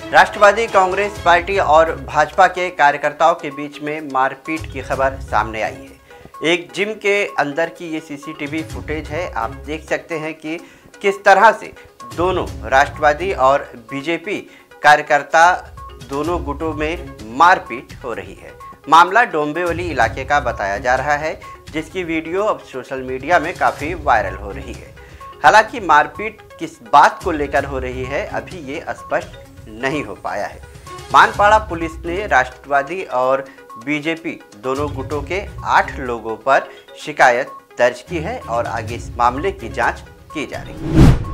राष्ट्रवादी Congress party और भाजपा के कार्यकर्ताओं के बीच में मारपीट की खबर सामने आई है। एक जिम के अंदर की ये सीसीटीवी फुटेज है। आप देख सकते हैं कि किस तरह से दोनों राष्ट्रवादी और बीजेपी कार्यकर्ता दोनों गुटों में मारपीट हो रही है। मामला डोंबिवली इलाके का बताया जा रहा है, जिसकी वीडियो अब सोशल मीडिया में काफ़ी वायरल हो रही है। हालांकि मारपीट किस बात को लेकर हो रही है अभी ये स्पष्ट नहीं हो पाया है। मानपाड़ा पुलिस ने राष्ट्रवादी और बीजेपी दोनों गुटों के 8 लोगों पर शिकायत दर्ज की है और आगे इस मामले की जांच की जा रही है।